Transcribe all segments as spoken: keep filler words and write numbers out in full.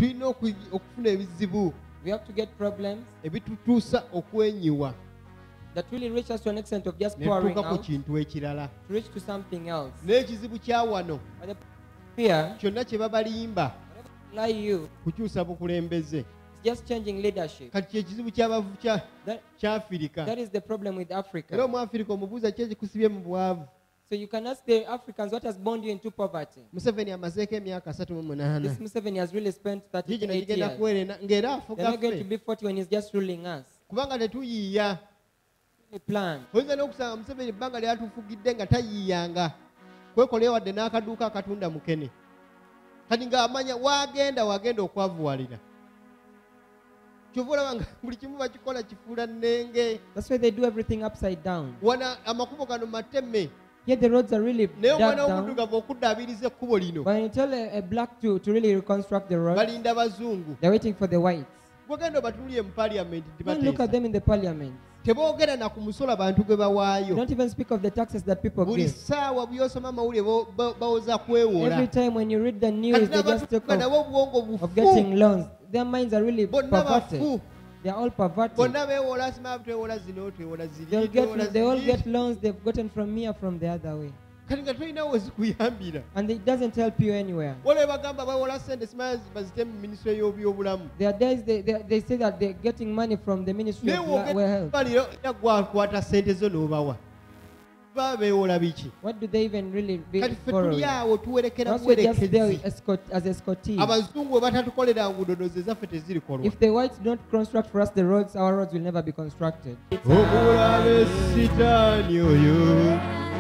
tulina okufuna ebizibu We have to get problems ebitutuusa okwenyiwa that really reach us to an extent of just ne pouring tutuuka ku out kintu ekirala. to reach to something else. N'ekizibu kya wano But the fear, kyonna kye babalimba lie you, kukyusa bukulembeze. it's just changing leadership. Kati kyekizibu ky'abavu kya That, kya Afirika. that is the problem with Era Africa. Omuafirika omubuuza ki ekikusibye mu bwavu. So you can ask the Africans what has bound you into poverty. Museveni amazeeko emyaka asatu mu munaana. This Museveni has really spent Gigino thirty-eight kigenda years. kuweerera ng'era They're afuga not going to ffe be forty when he's just ruling us. kubanga tetuyiiya. We plan. Oyinza n'okusanga Museveni ebbanga lyatufugidde nga tayiiyanga kwekolera wadde n'akaduuka akatunda mukene. Kati ng'amanya waagenda wagenda okwavuwalira. Kyova olaba nga buli kimu bakikola kifuula nnenge. That's why they do everything upside down. Wana amakubo gano mateme. Yet the roads are really Naye dug omwana down. w'omuddugavu okuddaabiriza ekkubo lino But when you tell a, a black to, to really reconstruct the road, balinda bazungu. they're waiting for the whites. Gwegenda obatulire mu paliamenti Don't look at tebateesa. them in the parliament. Teboogera na ku musolo abantu gwe You bawaayo. don't even speak of the taxes that people Buli give. ssaawa by'osoma amawulire bo- bo- bawoza kwewola. Every time when you read the news, Kati they just talk n'abatuuka of, nabo obwongo of bufu. getting loans. Their minds are really Bonna perverted. bafu. They are all perverted. Bonna beewola asima twewola zino twewola ziri They'll twewola get, they all ziri. get loans they've gotten from me or from the other way. Kati nga tolina we zikuyambira. And it doesn't help you anywhere. Waliwo bagamba bawola ssente simala bazite mu minisitule y'ebyobulamu. There are days they, they, they say that they're getting money from the Ministry Naye of La- Well Health. wogera era gwakwata ssente zo n'obawa. Baba beewola biki? What do they even really be Kati ffe borrowing? tuli awo tuwerekera Once we're just there buwerekezi. escort, as escortees. Abazungu bwe batatukolera nguudo ze zaffe tezirikolwa. If the whites don't construct for us the roads, our roads will never be constructed. Omulabe sitaani oyo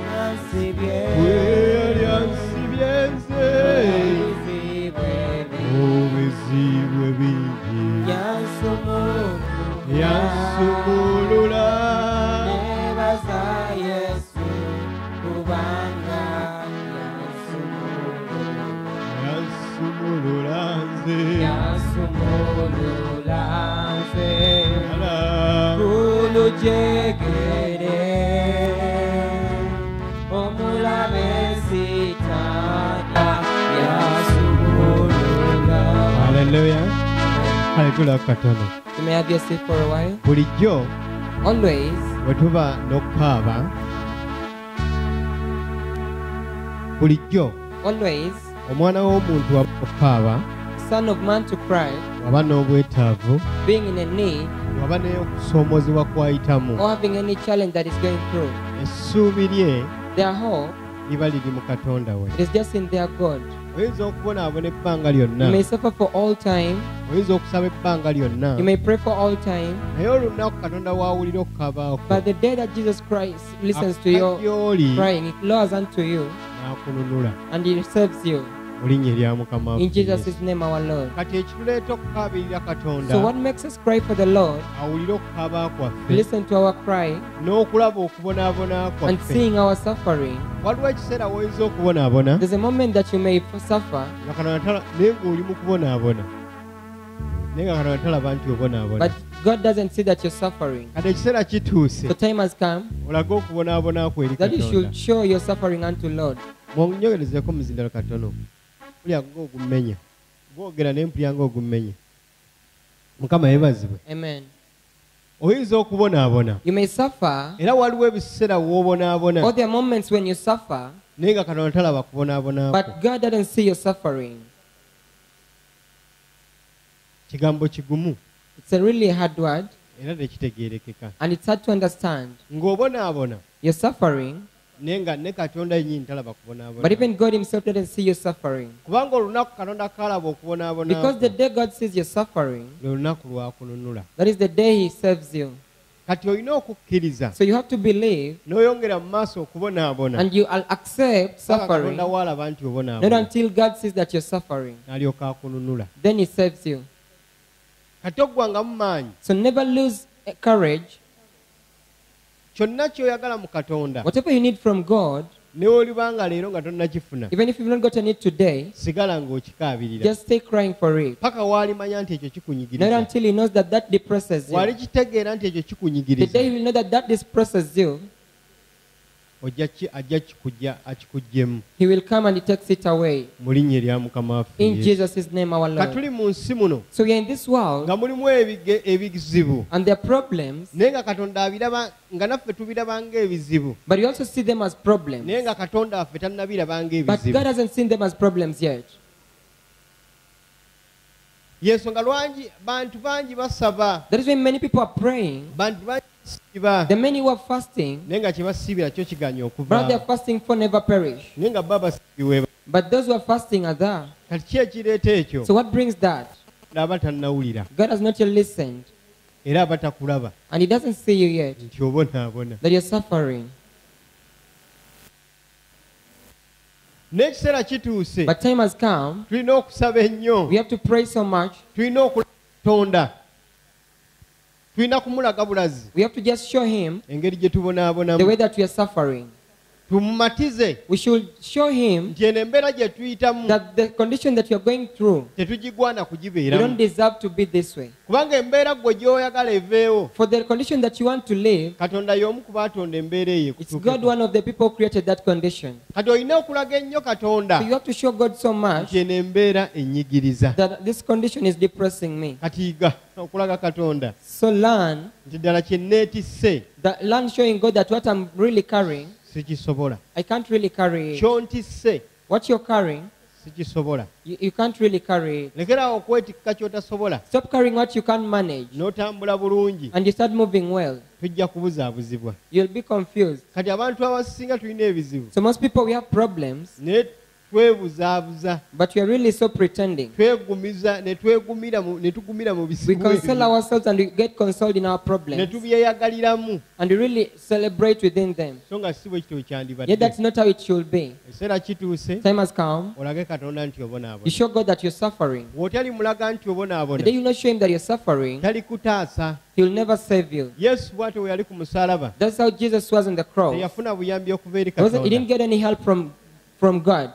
bwe yansibye nze obuzibu bingi yansumulula yansumulula nze ala haleluya kale tula katono You may have your seat for a while. bulijjo Always, bwe tuba n'okukaaba bulijjo always, omwana w'omuntu waba okukaaba son of man to cry, waba n'obwetaavu being in a need, waba n'okusoomozebwa kwayitamu or having any challenge that is going through. essuubi lye Their hope, liba liri mu katonda we it is just in their God. oyinza okubonaabona ebbanga You lyonna may suffer for all time. oyinza okusaba ebbanga lyonna You may pray for all time. naye olunaku katonda wawulira okukabaako But the day that Jesus Christ listens to your gy'oli crying, it lowers unto you n'akununula and he saves you. mu linnya erya mukama In waffe Yesu. Jesus' name, our Lord. kati ekituleeta okukaabirira katonda So what makes us cry for the Lord, awulire okukaaba kwaffe listen to our cry, n'okulaba okubonaabona and kwaffe seeing our suffering? waliwo ekiseera woyinza okubonaabona There's a moment that you may f- suffer, nga Katonda tala- naye ng'oli mu kubonaabona naye nga Katonda talaba nti obonaabona but God doesn't see that you're suffering. kati ekiseera kituuse The time has come olage okubonaabona kwe eri that you katonda should show your suffering unto Lord. mwonyogerezeeko muzindalo katono mpulya ng'ogumenya gwogera naye mpulya ng'ogumenya mukama yeebazibwe Amen. oyinza okubonaabona You may suffer, era waliwo ebiseera or w'obonaabona there are moments when you suffer, naye nga Katonda talaba kubonaabonaako but God doesn't see your suffering. kigambo kigumu It's a really hard word, era tekitegeerekeka and it's hard to understand. ng'obonaabona Your suffering, naye nga ne Katonda yennyini talaba but kubonaabona even God Himself doesn't see your suffering. kubanga olunaku Katonda kalaba okubonaabona Because the day God sees your suffering, lwe lunaku lwakununula that is the day He saves you. kati olina okukkiriza So you have to believe, n'oyongera mu maaso okubonaabona and you will accept paka suffering, Katonda waalaba nti not obonaabona until God sees that you're suffering. n'alyoka akununula Then He saves you. kati oggwangamu maanyi So never lose uh, courage. kyonna ky'oyagala mu Katonda Whatever you need from God, ne olibanga leero nga tonnakifuna even if you've not gotten it today, sigala ng'okikaabirira just stay crying for it. paka waalimanya nti ekyo Not kikunyigiriza until He knows that that depresses you. wali kitegeera nti ekyo The kikunyigiriza day you will know that that depresses you, ojja ki- ajja kikujja akikugyemu He will come and He takes it away. mu linnya erya Mukama waffe In Yesu. Jesus' name, our Ka Lord. tuli mu nsi muno So we are in this world, nga mulimu ebige- ebizibu and there are problems, naye nga Katonda abiraba nga naffe tubiraba ng'ebizibu but we also see them as problems. naye nga Katonda waffe tannabiraba But God ng'ebizibu hasn't seen them as problems yet. yensonga lwangi bantu bangi basaba That is why many people are praying. bantu bangi basiiba The many who are fasting, naye nga kye basiibira kyo kiganya but they are okuva fasting for never perish. naye nga baba basiibiwe But those who are fasting are there. kati ki ekireeta ekyo So what brings that? aba tannawulira God has not yet listened, era aba takulaba and He doesn't see you yet, nti obonaabona that you're suffering. n'ekiseera kituuse But time has come. tulina okusaba ennyo We have to pray so much. tulina okulaga Katonda tulina kumulaga bulazi We have to just show Him engeri gye tubonaabonamu the way that we are suffering. tumumatize We should show Him nti eno embeera gye tuyitamu that the condition that you are going through, tetugigwana you don't kugibeeramu deserve to be this way. kubanga embeera gwe gy'oyagala eveewo For the condition that you want to live, Katonda y'omu ku baatonda embeera eyo it's God, one of the people who created that condition. kati olina okulaga ennyo Katonda So you have to show God so much nti eno embeera enyigiriza that this condition is depressing me. kati ga okulaga Katonda So learn, nti ddala kye neetisse that, learn showing God that what I'm really carrying, sikisobola I can't really carry it. kyontisse What you're carrying, sikisobola you, you can't really carry it. lekeraawo okwetikka ky'otasobola Stop carrying what you can't manage, n'otambula bulungi and you start moving well. tujja kubuzaabuzibwa You'll be confused. kati abantu abasinga tulina ebizibu So most people, we have problems, naye twebuzaabuza but we are really so pretending. twegumiza ne twegumira mu- ne tugumira mu We bisibu console ebyo, ourselves and we get consoled in our ne problems, tubyeyagaliramu and we really celebrate within them. so nga si bwe kityo Yet kyandibadde that's not how it should be. ekiseera kituuse Time has come. olage Katonda nti You obonaabona show God that you're suffering. bw'otali mulaga nti The obonaabona day you not show Him that you're suffering, tali kutaasa He will never save you. yesu bw'atyo bwe yali ku musalaba That's how Jesus was on the cross. teyafuna buyambi okuva eri He wasn't- He didn't Katonda get any help from, from God.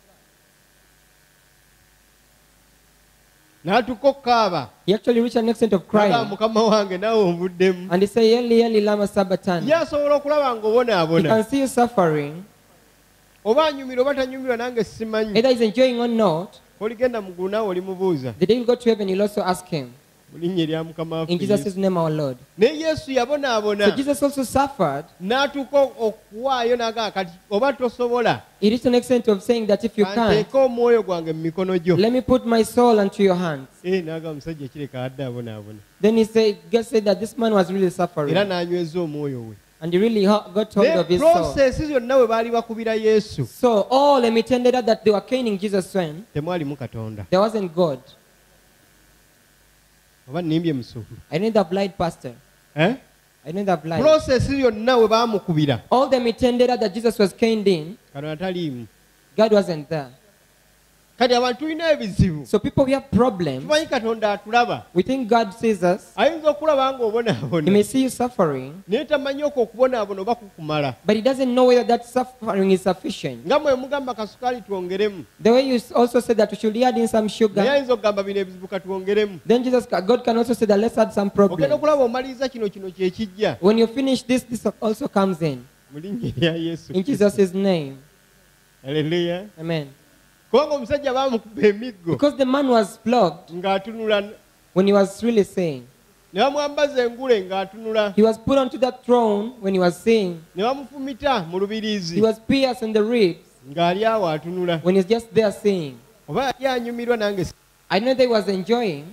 n'atuka okukaaba He actually reached an extent of naga crying. mukama wange naawe onvuddemu And he said, Eli, Eli, lama sabachthani. ye asobola okulaba He ng'obonaabona can see you suffering. oba anyumira oba tanyumirwa nange simanyi Either he's enjoying or not. oligenda mu ggulu naawe olimubuuza The day you go to heaven, you'll also ask him. mu linnya erya mukama waffe In Yesu. Jesus' name, our Lord. naye yesu yabonaabona So Jesus also suffered. n'atuuka okuwaayo n'agamba kati oba tosobola He reached an extent of saying that if you can't, kanteeka omwoyo gwange mu mikono gyo let me put my soul unto your hands. Eh, n'agamba omusajja kireka adde abonaabona Then he said, God said that this man was really era suffering. n'anyweza omwoyo we And he really ho- got hold naye of his soul. prosesi zonna we baali bakubira yesu So all them intended that they were caning Jesus when temwalimu katonda there wasn't God. oba nnimbye musuulu I know the blind pastor. Eh? I know the blind. prosesi yonna we baamukubira All them intended that Jesus was caned in, katonda taliimu God wasn't there. kati abantu tulina ebizibu So people, we have problems. tumanyi katonda atulaba We think God sees us. ayinza okulaba nga He obonaabona may see you suffering, naye tamanyi okwo okubonaabona oba kukumala but He doesn't know whether that suffering is sufficient. nga mwe mugamba kasukaali twongeremu The way you also said that we should add in some naye sugar, ayinza okugamba bino ebizibu katwongeremu then Jesus, God can also say that let's add some ogenda problems. okulaba omaliriza kino kino kyekijja When you finish this, this also comes in. mu linnya erya yesu In Jesus' name. Haleluya. Amen. kubanga omusajja baamukuba emiggo Because the man was flogged ng'atunula when he was really saying. ne bamwambaza engule ng'atunula He was put onto that throne when he was saying. ne bamufumita mu He lubirizi was pierced in the ribs ng'ali awo atunula when he's just there saying. oba yali anyumirwa nange si- I know that he was enjoying.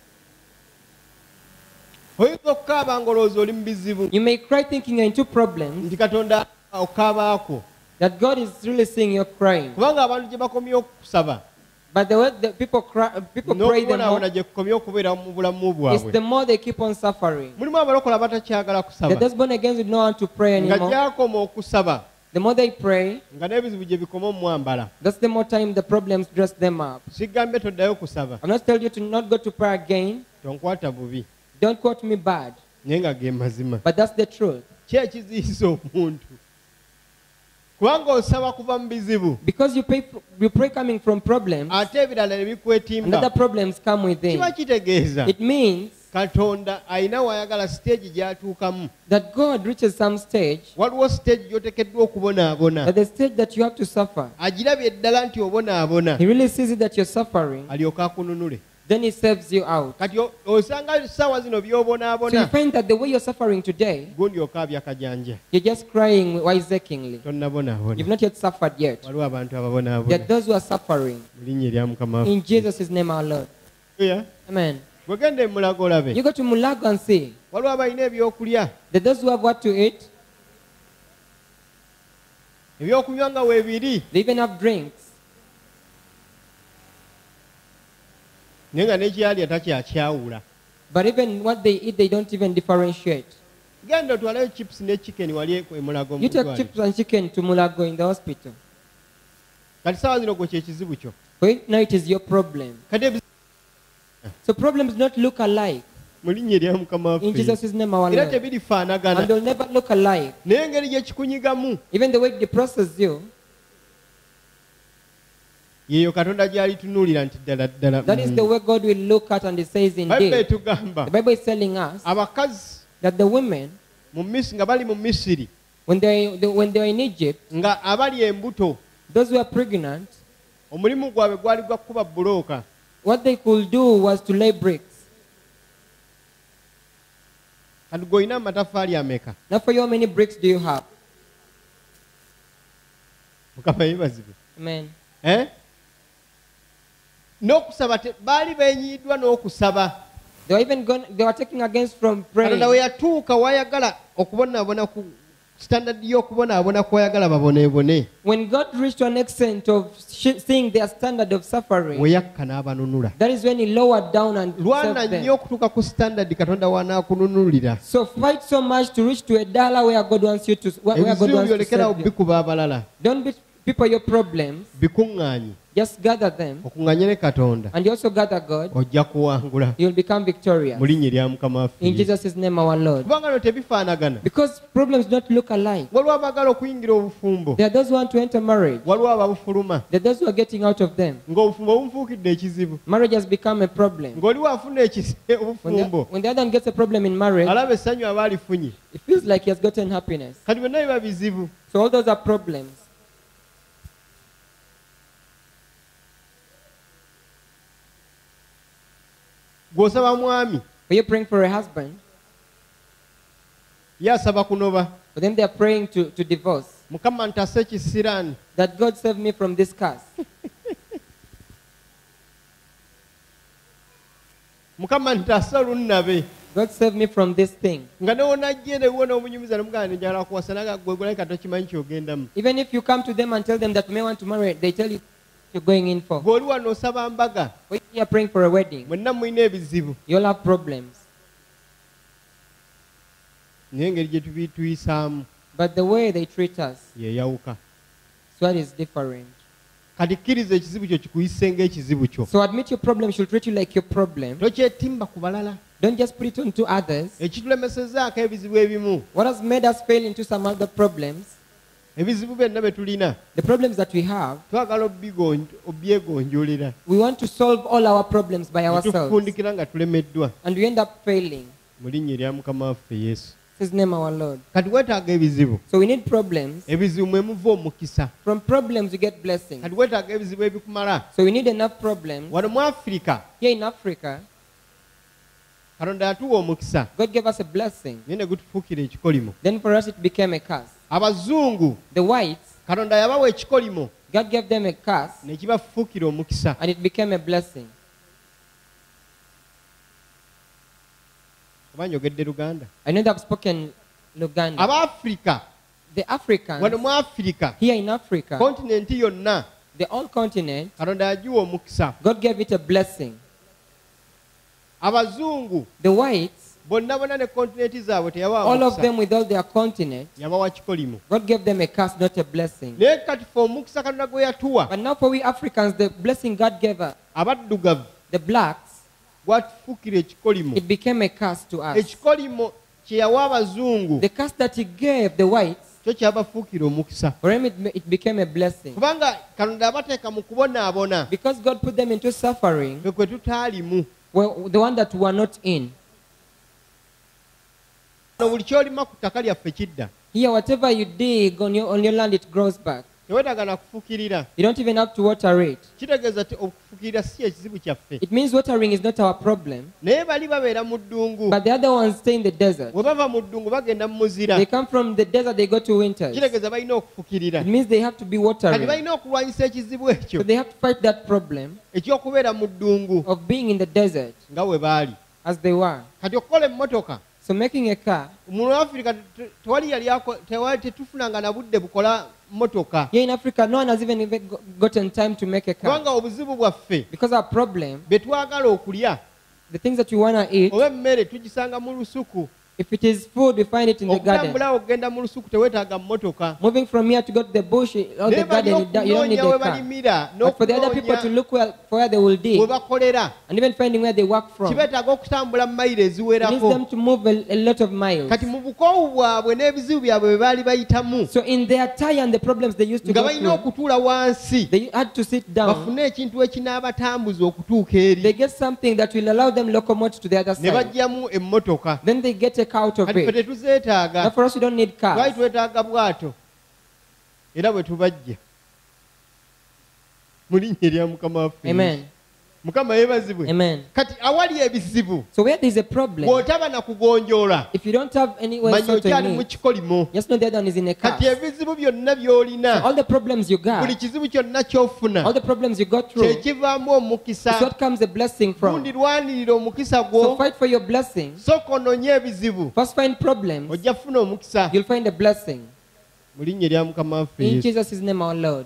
oyinza okukaaba ng'olowooza oli mu bizibu You may cry thinking you're into problems, nti katonda okaabaako that God is really seeing you crying. kubanga abantu gye bakomye okusaba But the way the people cry, people pray the n'okubonaabona more, gye kukomye okubeera mu bulamu it's bwabwe the more they keep on suffering. mulimu abalokola batakyagala kusaba That those born again would know how to pray nga anymore. gyakoma okusaba The more they pray, nga n'ebizibu gye bikoma omwambala that's the more time the problems dress them up. sigambye toddayo kusaba I'm not telling you to not go to prayer again. tonkwata bubi Don't quote me bad, naye nga ge mazima but that's the truth. ki ekiziyiza omuntu kubanga osaba kuva mu bizibu Because you pray, you pray coming from problems, ate ebirala ne and bikwetimba other problems come within. kiba kitegeeza It means katonda alina wayagala stage gy'atuukamu that God reaches some stage, waliwo stage gy'otekeddwa okubonaabona that the stage that you have to suffer, agirabye eddala nti obonaabona He really sees it that you're suffering, alyoka akununule then He saves you out. kati o- osanga ssaawa zino So you by'obonaabona find that the way you're suffering today, gundi okabya kajanja you're just crying wisakingly. tonnabonaabona You've not yet suffered yet. waliwo abantu There are ababonaabona those who are suffering. mu linnya erya mukama In Jesus' name, our Lord. waffe Amen. bwegende mu mulago olabe You go to Mulago and see waliwo abalina ebyokulya that those who have what to eat, ebyokunywa nga weebiri they even have drinks. naye nga n'ekyalya takyakyawula But even what they eat, they don't even differentiate. genda otwaleyo chips ne chicken wali e mulago You take mudwaliro. chips and chicken to Mulago in the hospital. kati saawa zino gwe kyekizibu kyo For it now it is your problem. kati ebizibu So problems don't look alike. mu linnya erya mukama In waffe Jesus' name, our era Lord. tebirifaanagana And they'll never look alike. naye engeri gye kikunyigamu Even the way they process you, yeeyo katonda gy'alitunuulira nti ddala ddala that is the way God will look at, and He says, bayibuli indeed. etugamba The Bible is telling us abakazi that the women, mu Misiri nga bali mu Misiri when they, they when they are in Egypt, nga abali embuto those who are pregnant, omulimu gwabwe gwali gwa kuba bulooka what they could do was to lay bricks. kati gweolina amatafaali ameka Now, for you, how many bricks do you have? mukama yeebazibwe Amen. Eh? n'okusaba te- baali beenyiiddwa n'okusaba They were even gone, they were taking against from praying. katonda we yatuuka wayagala okubonaabona ku standard y'okubonaabona kwayagala baboneebone When God reached to an extent of sh- seeing their standard of we suffering, yakka n'abanunula that is when He lowered down and lwana saved nnyo them. okutuuka ku standard katonda wanaakununulira So fight so much to reach to a dollar where God wants you to, where where God ebizibu wants to byolekerawo save you. bikuba abalala Don't beat people your problems. bikuŋŋaanyi Just gather them, okuŋŋaanye ne katonda and you also gather God. ojja kuwangula You'll become victorious. mu linnya erya mukama waffe In Jesus' name, our Lord. kubanga no tebifaanagana Because problems don't look alike. waliwo abaagala okuyingira obufumbo There are those who want to enter marriage. waliwo ababufuluma There are those who are getting out of them. ng'obufumbo bumufuukidde ekizibu Marriage has become a problem. ng'oliwo afuna ekise When the, obufumbo when the other one gets a problem in marriage, alaba essanyu aba alifunye it feels like he has gotten happiness. kati byonna biba bizibu So all those are problems. gw'osaba mwami When you're praying for a husband, ye asaba kunoba but then they are praying to, to divorce. mukama ntase ekisiraani That God save me from this curse. mukama ntase olunnabe God save me from this thing. nga newonajje newo n'omunyumiza nemugana nenjala kuwasa naga gwegulabika tokimanyi kyogendamu Even if you come to them and tell them that you may want to marry, they tell you you're going in for. gw'oli wano osaba mbaga When you're praying for a wedding, mwenna mulina ebizibu you'll have problems. naye engeri gye tubituyisaamu But the way they treat us, yeyawuka so that is different. kati kkiriza ekizibu kyo kikuyise ng'ekizibu kyo So admit your problem should treat you like your problem. tokyetimba ku balala Don't just put it onto others. ekitulemesezaako ebizibu ebimu What has made us fail into some other problems, ebizibu byonna bye tulina the problems that we have, twagala obbigonj- obyegonjolera we want to solve all our problems by ourselves. netufundikira nga tulemeddwa And we end up failing. mu linnya erya mukama waffe yesu His name our Lord. kati weetaaga ebizibu So we need problems. ebizibu mwe muva omukisa From problems we get blessings. kati weetaaga ebizibu ebikumala So we need enough problems. wano mu afirika Here in Africa, katonda yatuwa omukisa God gave us a blessing. naye ne gutufuukira ekikolimo Then for us it became a curse. abazungu The whites, katonda yabawa ekikolimo God gave them a curse ne kibafuukira omukisa and it became a blessing. oba njogedde luganda I know that I've spoken Luganda. abaafirika The Africans, wano mu afirika here in Africa, kontinenti yonna the whole continent, katonda yagiwa omukisa God gave it a blessing. abazungu The whites, bonna bonna ne kontinenti zaabwe teyabawa all of mukisa them with all their continent, yabawa kikolimo God gave them a curse, not a blessing. naye kati fe omukisa katonda gwe yatuwa But now for we Africans, the blessing God gave us, abaddugavu the blacks, gwatufuukira ekikolimo it became a curse to us. ekikolimo kye yawa abazungu The curse that he gave the whites, kyo kyabafuukira omukisa for him it, it became a blessing. kubanga katonda abateeka mu kubonaabona Because God put them into suffering, kwe kwe tutaalimu well, the one that we were not in. buli kyolima ku ttaka lyaffe kidda. Here, whatever you dig on your, on your land, it grows back. Teweetaaga na kufukirira. You don't even have to water it. Kitegeeza nti okufukirira si ekizibu kyaffe. It means watering is not our problem. Naye bali babeera mu ddungu. But the other ones stay in the desert. Bwe bava mu ddungu bagenda mu muzira. They come from the desert, they go to winters. Kitegeeza balina okufukirira. It means they have to be Kati watering. balina okulwanyisa ekizibu ekyo So they have to fight that problem eky'okubeera mu ddungu of being in the desert nga bwe baali. as they were. Kati okukola emmotoka So making a car. mu Afirika te- tewali yali ako- tewali tetufunanga na budde bukola mmotoka Here in Africa, no one has even even go- gotten time to make a car. kubanga obuzibu bwaffe Because our problem, bye twagala okulya the things that you want to eat, oba emmere tugisanga mu lusuku. if it is food, we find it in the garden. Okutambula okugenda mu lusuku teweetaaga mmotoka. Moving from here to go to the bush or the Naye bali garden, you don't you don't need okunoonya we a car. balimira But for the other people to n'okunoonya look where, for where they will dig, we bakolera and even finding where they work from, it kibeetaaga okutambula mu mayiro needs them eziwerako. to move a, a lot of miles. Kati mu bukoowu bwabwe n'ebizibu byabwe bye baali bayitamu So in their tie and the problems they used to nga go balina through, okutuula wansi they had to sit down. bafune ekintu ekinaabatambuza okutuuka eri They get something that will allow them locomote to the other ne side. bajjamu emmotoka. Then they get a car out of Kati ffe it. tetuzeetaaga. Now for us, we don't need Lwaki cars. twetaaga bwato era bwe tubajja mu linnya erya Mukama waffe. Amen. Mukama yeebazibwe. Amen. Kati awali ebizibu So where there is a problem, bw'otaba na kugonjoola if you don't have anywhere manya sort okyali of mu need, kikolimo. just know the other one is in a car. Kati ebizibu byonna by'olina All the problems you buli got, kizibu kyonna ky'ofuna all the problems you got through, kyekivaamu is omukisa. what comes a blessing from. Gundi lwanirira omukisa So gwo fight for your blessing. sooka ononye ebizibu First find problems, ojja kufuna omukisa. you'll find a blessing. Mu linnya erya Mukama waffe In Yesu. Jesus' name, our Lord.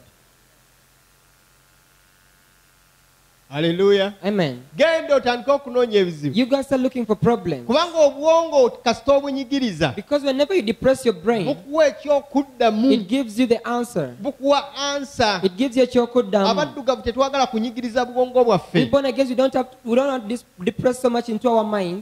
Haleluya. Amen. Genda otandike okunoonya ebizibu You guys are looking for problems. kubanga obwongo kasita obunyigiriza Because whenever you depress your brain, bukuwa ekyokuddamu, it gives you the answer. bukuwa ansa. It gives you a chokodam. Abaddugavu tetwagala kunyigiriza bwongo We bwaffe. born again, we don't have to, we don't have to dis- depress so much into our minds.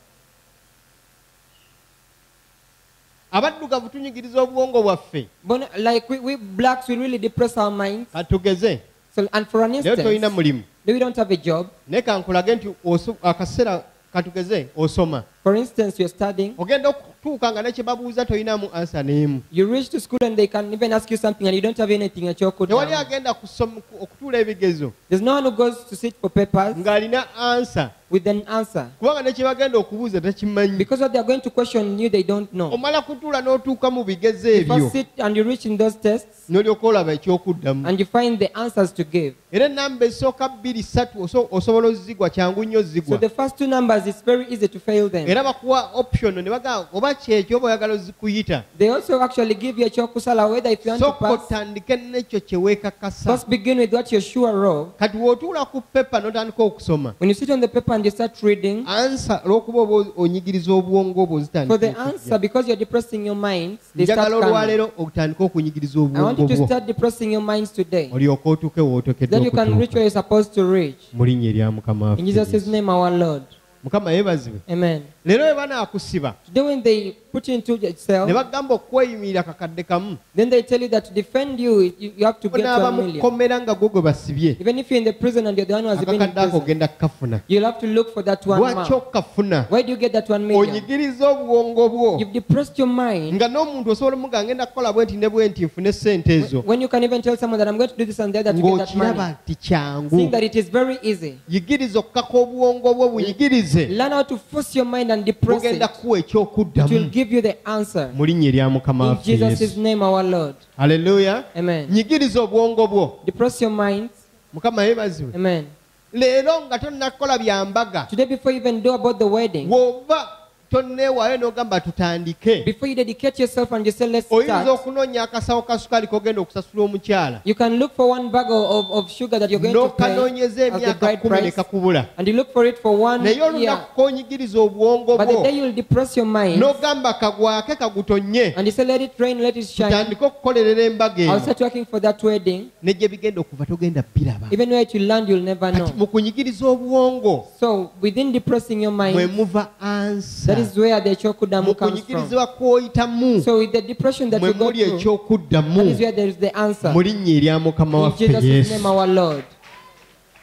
Abaddugavu tunyigiriza obwongo bwaffe. Born, like we, we blacks, we really depress our minds. Katugeze So, and for an naye tolina instance, mulimu we don't have a job. naye kankulage nti oso- akaseera katugeze osoma For instance, you're studying. ogenda okutuuka nga nekye babuuza tolinamu ansa n'emu. You reach to school and they can even ask you something and you don't have anything at your Tewali chokodam. agenda kusoma- okutuula ebigezo There's no one who goes to sit for papers ng'alina ansa with an answer. kubanga nekye bagenda okubuuza takimanyi. Because what they're going to question you, they don't know. Omala kutuula n'otuuka mu bigezo You ebyo first sit and you reach in those tests n'olyoka olaba ekyokuddamu. and you find the answers to give. Era enamba esooka bbiri ssatu oso- osobola ozigwa kyangu nnyo So zigwa. the first two numbers, it's very easy to fail them. Era bakuwa option ne bagamba oba kyekyo oba oyagala ozikuyita. They also actually give you a chokusala whether if you want to Sooka pass, otandike n'ekyo kye weekakasa. first begin with what you're sure of. Kati bw'otuula ku pepa n'otandika okusoma When you sit on the paper and you start reading, ansa olw'okuba oba onyigiriza obwongo bwo for the zitandika answer, because you're depressing your minds, they start njagala coming. olwaleero otandike okunyigiriza I want obwongo you to bwo start depressing your minds today. olyoke otuuke wootokedde Then you can reach where okutuuka you're supposed to reach. mu linnya erya Mukama waffe In Jesus' Yesu. name, our Lord. Mukama yeebazibwe. Amen. Leero bwe banaakusiba Today, when they put you into a cell, ne bagamba okweyimirira kakadde kamu then they tell you that to defend you, you, you have to get onaaba one mu million. kkomera nga gwe gwe basibye Even if you're in the prison and you're the one who has been in akakadde ako prison, ogenda kukafuna. you'll have to look for that one Lwaki mark. okukafuna? Why do you get that one million? Onyigiriza obwongo bwo You've depressed your mind. nga n'omuntu osobola omuga ngenda kukola bwe nti ne bwe nti nfune ssente ezo When you can even tell someone that I'm going to do this and that, that you get that ng'okiraba money. nti kyangu. Seeing that it is very easy. Yigiriza okukaka obwongo bwo buyigirize Learn how to force your mind and depress it. bugenda kuwa It will ekyokuddamu give you the answer. mu linnya erya Mukama In waffe Jesus' Yesu. name, our Lord. Haleluya. Amen. Nyigiriza obwongo bwo. Depress your minds. Mukama yeebazibwe. Amen. Leero nga tonnakola byambaga Today, before you even do about the wedding, bw'oba tonneewaayo n'ogamba tutandike before you dedicate yourself and you say, let's oyinza start, okunoonya akasawo ka sukaali k'ogenda okusasula omukyala you can look for one bag of, of sugar that you're going to pay n'okanoonyeza as the emyaka bride kumi ne price, kakubula and you look for it for one naye year. olunaku k'onyigiriza obwongo But the bwo day you'll depress your mind n'ogamba kagwake kagutonye and you say, let it rain, let it shine, tutandike okukolerera embaga I'll eno start working for that wedding. ne gye bigenda okuva togenda biraba. Even where it will land, you'll never know. Kati mu kunyigiriza obwongo So within depressing your mwe mind, muva ansa. that is where the chokudamu Mu comes from. kunyigirizibwa kw'oyitamu So with the depression that mwe you go muli through, that ekyokuddamu is where there is the answer. mu linnya erya Mukama In waffe Jesus' Yesu. name, our Lord.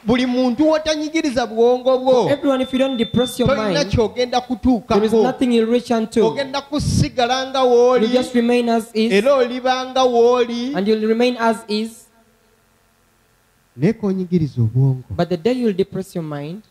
buli muntu wotanyigiriza bwongo bwo Everyone, if you don't depress your tolina mind, kyogenda there is kutuukako nothing you'll reach unto. ogenda kusigala nga You wooli just remain as is, era oliba nga wooli and you'll remain as is. naye konyigiriza obwongo But the day you'll depress your mind,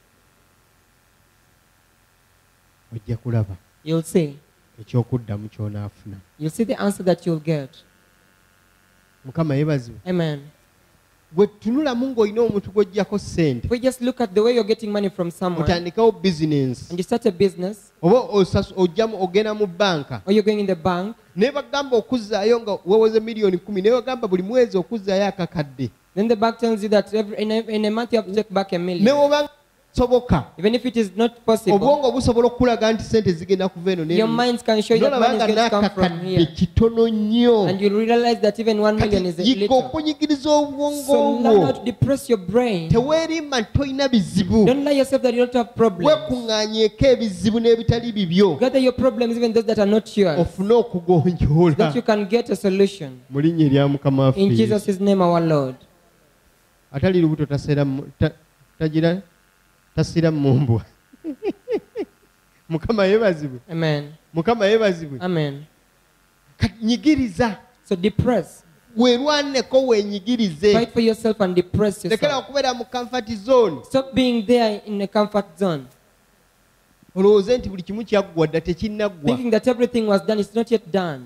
ojja kulaba you'll see. ekyokuddamu kyonaafuna You'll see the answer that you'll get. mukama yeebazibwe Amen. bwe tunulamu ng'olina omuntu gw'ojjako ssente If we just look at the way you're getting money from someone, otandikawo bizinensi and you start a business, oba osas- ojjamu ogenda mu banka or you're going in the bank, naye bagamba okuzzaayo nga weeweze miliyoni kumi naye bagamba buli mwezi okuzzaayo akakadde then the bank tells you that every, in, a, in a month you have to take back a ne million. bw'oba soboka Even if it is not possible, obwongo busobola okulaga nti sente zigenda kuva eno your minds can show you that money is going to come from n'akakadde here. kitono nnyo And you'll realize that even one million is a yiga little. okunyigiriza obwongo So learn how bwo to depress your brain. teweerimba nti tolina bizibu Don't lie yourself that you don't have problems. wekuŋŋaanyeeko ebizibu n'ebitali bibyo Gather your problems, even those that are not yours, ofune okugonjoola that you can get a solution. mu linnya erya mukama waffe In Yesu. Jesus' name, our Lord. atali lubuto taseera mu- ta- tagira tasira mumbwa mukama yeebazibwe Amen. mukama yeebazibwe Amen. Kati nyigiriza So depress. weerwaneko weenyigirize Fight for yourself and depress lekera yourself. okubeera mu comfort zone Stop being there in a comfort zone, olowooze nti buli kimu kyaggwa dda tekinnaggwa thinking that everything was done. It's not yet done.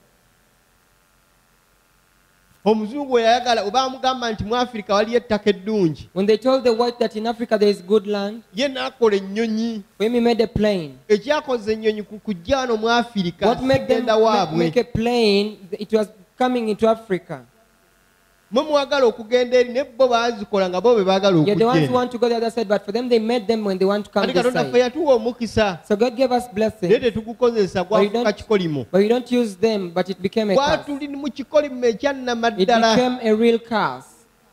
omuzungu we yayagala oba amugamba nti mu afirika waliyo ettaka eddungi When they told the white that in Africa there is good land, ye n'akola ennyonyi when he made a plane, ekyakoze ennyonyi ku kujja wano mu afirika what made them sigenda ma- waabwe make a plane? It was coming into Africa. mwe mwagala okugenda eri ne bo baazikola nga bo be baagala You're the ones who okujja want to go the other side, but for them they made them when they want to come ati this katonda ffe side. yatuwa omukisa So God gave us naye blessings, tetugukozesa But you gwafuuka don't- kikolimo but we don't use them, but it became a curse. gwatuli mu kikolimo ekyannama It ddala became a real curse.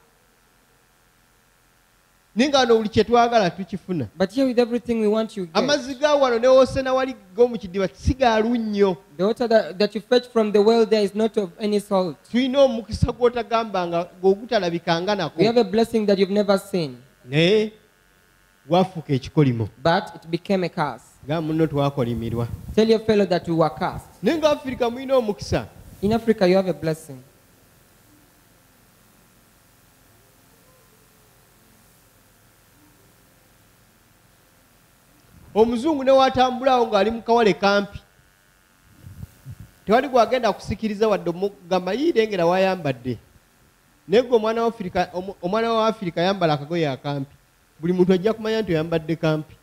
naye nga wano buli kye twagala tukifuna But here with everything we want, you get. amazzi ga wano newoosena wali g'omu kidiba si gaalu nnyo The water that, that you fetch from the well there is not of any salt. tulina omukisa gw'otagambanga gw'ogutalabikanga nako We have a blessing that you've never seen, naye gwafuuka ekikolimo but it became a curse. nga muno twakolimirwa Tell your fellow that you were cursed. naye nga afirika mulina omukisa In Africa, you have a blessing. omuzungu newatambulawo ng'ali mu kawale kampi tewali gwagenda kusikiriza wadde omugamba yiirengera wayambadde naye gwe omwana wa Afirika omu- omwana wa Afirika yambala akagoye akampi buli muntu ajja kumanya nti oyambadde kampi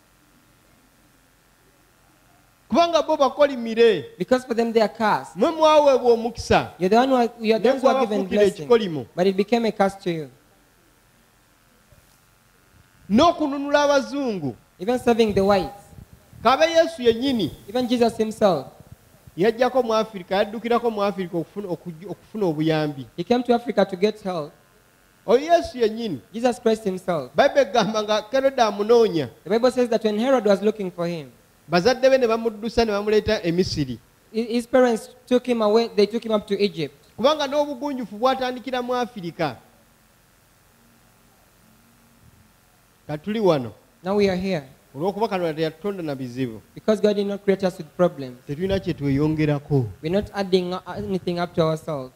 kubanga bo bakolimire Because for them they are cursed. mwe mwaweebwa omukisa You're the one who are, you are the ones who are given Nengwabafuukira blessing, ekikolimo but it became a curse to you. n'okununula abazungu Even serving the whites, kabe Yesu yennyini even Jesus himself, yajjako mu Afirika yaddukirako mu Afirika okufuna okuj- okufuna obuyambi he came to Africa to get help. oyo Yesu yennyini Jesus Christ himself. bayibuli egamba nga Kerode amunoonya The Bible says that when Herod was looking for him, bazadde be ne bamuddusa ne bamuleeta e Misiri hi- his parents took him away, they took him up to Egypt. kubanga n'obugunjufu bwatandikira mu Afirika katuli wano Now we are here olw'okuba Katonda teyatutonda na bizibu because God did not create us with problems. tetulina kye tweyongerako We're not adding uh, anything up to ourselves.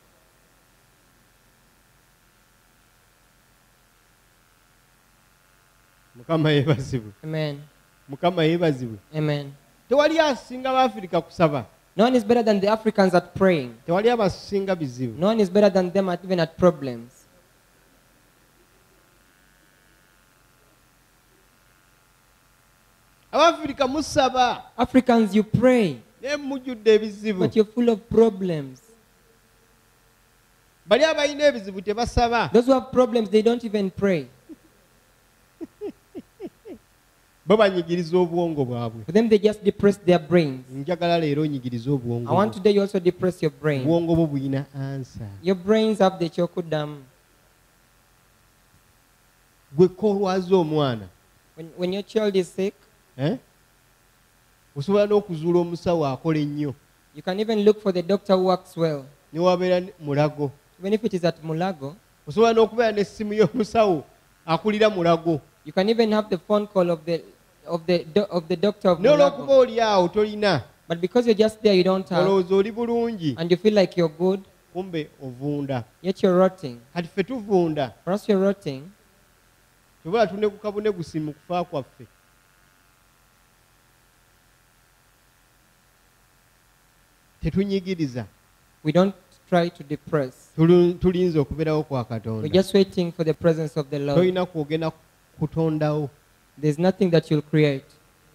mukama yeebazibwe Amen. mukama yeebazibwe Amen. tewali asinga Abafirika kusaba No one is better than the Africans at praying. tewali abasinga bizibu No one is better than them at, even at problems. Abafirika musaba Africans, you pray, naye mujjudde ebizibu but you're full of problems. bali abalina ebizibu tebasaba Those who have problems, they don't even pray. bo banyigiriza obwongo bwabwe For them, they just depress their brains. njagala leero onyigiriza obwongo I want bwo. today you also depress your brain. obwongo bwo buyina ansa Your brains have the chokudam. gwe kolwaza omwana When, when your child is sick, eh? osobola n'okuzuula omusawo akola ennyo you can even look for the doctor who works well. ne wabeera ne- mulago Even if it is at Mulago, osobola n'okubeera n'essimu y'omusawo akulira Mulago. You can even have the phone call of the of the do- of the doctor of Naye olw'okuba Mulago. oli awo tolina, But because you're just there, you don't have, olowooza oli bulungi, and you feel like you're good, kumbe ovunda. yet you're rotting. Kati ffe tuvunda, For us, you're rotting. tubula tunekuka bunegusi mu kufa kwaffe. Tetunyigiriza, We don't try to depress. Tulu- tulinze okubeerawo kwa We're Katonda. just waiting for the presence of the Lord. Tolina kwogenda kutondawo, There's nothing that you'll create